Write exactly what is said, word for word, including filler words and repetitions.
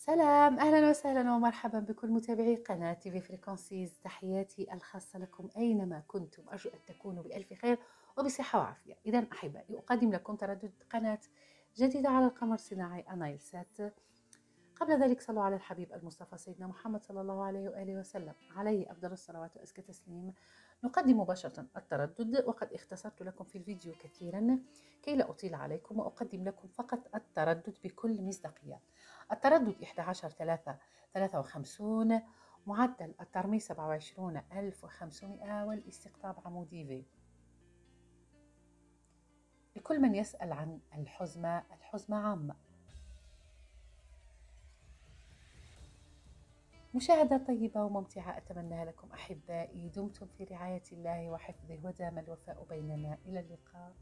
سلام، أهلا وسهلا ومرحبا بكل متابعي قناة تي في فريكونسيز. تحياتي الخاصة لكم أينما كنتم، أرجو أن تكونوا بألف خير وبصحة وعافية. إذا أحبائي، أقدم لكم تردد قناة جديدة على القمر الصناعي أنايل سات. قبل ذلك صلوا على الحبيب المصطفى سيدنا محمد صلى الله عليه وآله وسلم، عليه أفضل الصلوات وأزكى تسليم. نقدم مباشرة التردد، وقد اختصرت لكم في الفيديو كثيرا كي لا أطيل عليكم، وأقدم لكم فقط التردد بكل مصداقية. التردد إحدى عشر ثلاثة وخمسين، معدل الترميز سبعة وعشرين ألف وخمسمائة، والاستقطاب عمودي في. لكل من يسأل عن الحزمة، الحزمة عامة. مشاهدة طيبة وممتعة أتمنى لكم أحبائي. دمتم في رعاية الله وحفظه، ودام الوفاء بيننا. إلى اللقاء.